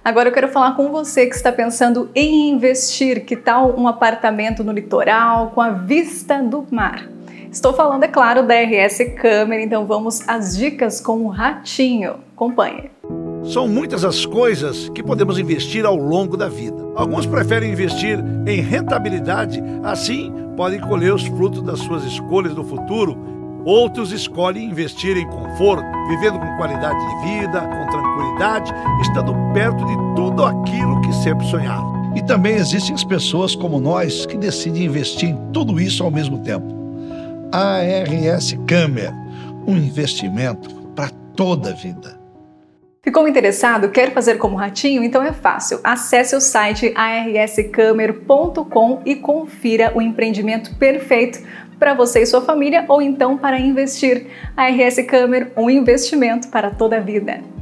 Agora eu quero falar com você que está pensando em investir. Que tal um apartamento no litoral com a vista do mar? Estou falando, é claro, da RS Câmara, então vamos às dicas com o Ratinho. Acompanhe. São muitas as coisas que podemos investir ao longo da vida. Alguns preferem investir em rentabilidade, assim podem colher os frutos das suas escolhas no futuro. Outros escolhem investir em conforto, vivendo com qualidade de vida, com tranquilidade, estando perto de tudo aquilo que sempre sonharam. E também existem as pessoas como nós que decidem investir em tudo isso ao mesmo tempo. A RS Câmara, um investimento para toda a vida. Ficou interessado? Quer fazer como Ratinho? Então é fácil. Acesse o site arscamer.com e confira o empreendimento perfeito para você e sua família ou então para investir. A RS Câmara, um investimento para toda a vida.